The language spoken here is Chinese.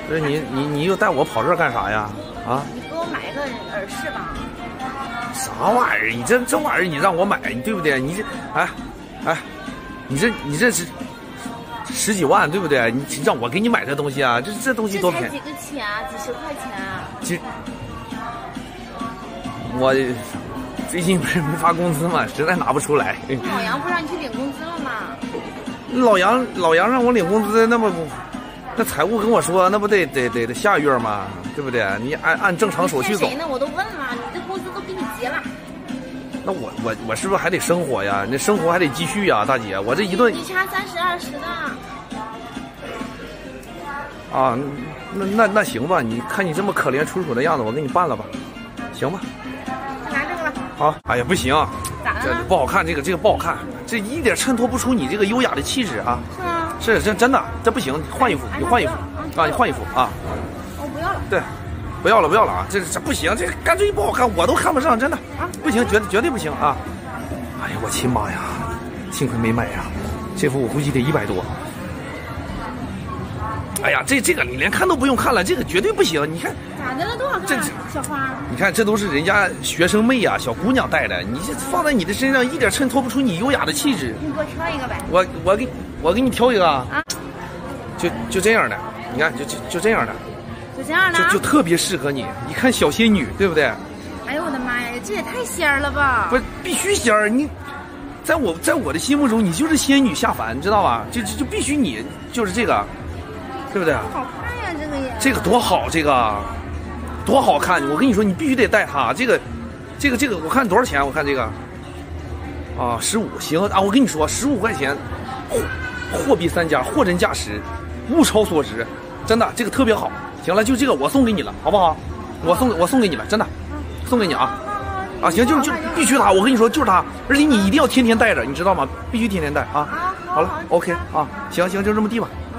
不是你又带我跑这儿干啥呀？啊？ 你给我买个耳饰吧。 啥玩意儿？你这玩意儿你让我买，对不对？你这你这是十几万，对不对？你让我给你买这东西啊？这东西多便宜？ 这才几个钱啊，几十块钱啊。 其实我最近不是没发工资嘛，实在拿不出来。 老杨不让你去领工资了吗？ 老杨让我领工资，那么不，那财务跟我说，那不得下月吗？对不对？你按正常手续走。 谁呢？我都问了，你这工资都给你结了。 那我是不是还得生活呀？那生活还得继续呀，大姐，我这一顿你差30、20的。 啊，那行吧，你看你这么可怜楚楚的样子，我给你办了吧，行吧？ 拿这个吧。 好，哎呀，不行， 咋了？ 这不好看，这个不好看，这一点衬托不出你这个优雅的气质啊。 是吗？ 是真的，这不行，换衣服，你换衣服啊，你换衣服啊。 我不要了。 对。不要了啊！这不行，这干脆不好看，我都看不上，真的啊，不行，绝对不行啊！哎呀，我亲妈呀，幸亏没买呀，这副我估计得100多。哎呀，这个你连看都不用看了，这个绝对不行！你看咋的了？多好看啊，小花！ 你看这都是人家学生妹呀、小姑娘戴的，你这放在你的身上一点衬托不出你优雅的气质。 你给我挑一个呗。 我给你挑一个啊， 就这样的，你看就这样的。 就这样的， 就特别适合你，一看小仙女，对不对？ 哎呦我的妈呀，这也太仙儿了吧！ 不是，必须仙儿，你在我的心目中，你就是仙女下凡，知道吧？就必须你就是这个，对不对？ 好看呀，这个也。 这个多好，这个多好看！我跟你说，你必须得带它。这个，我看多少钱？我看这个啊，15，行啊！我跟你说，15块钱，货比三家，货真价实，物超所值，真的，这个特别好。行了，就这个我送给你了，好不好？我送给你了，真的，送给你啊！啊，行，就必须它，我跟你说就是它，而且你一定要天天带着，你知道吗？必须天天带啊！好了 ，OK 啊，行，就这么地吧。